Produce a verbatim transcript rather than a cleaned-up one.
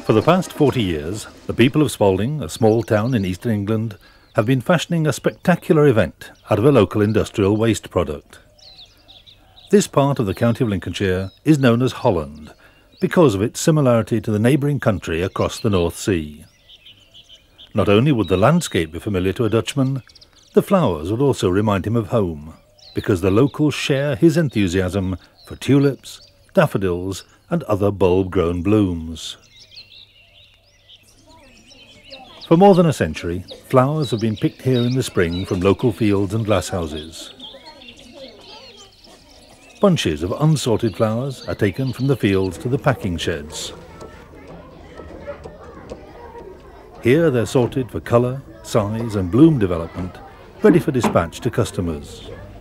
For the past forty years, the people of Spalding, a small town in eastern England, have been fashioning a spectacular event out of a local industrial waste product. This part of the county of Lincolnshire is known as Holland because of its similarity to the neighbouring country across the North Sea. Not only would the landscape be familiar to a Dutchman, the flowers would also remind him of home, because the locals share his enthusiasm for tulips, daffodils and other bulb-grown blooms. For more than a century, flowers have been picked here in the spring from local fields and glasshouses. Bunches of unsorted flowers are taken from the fields to the packing sheds. Here they're sorted for colour, size and bloom development, ready for dispatch to customers.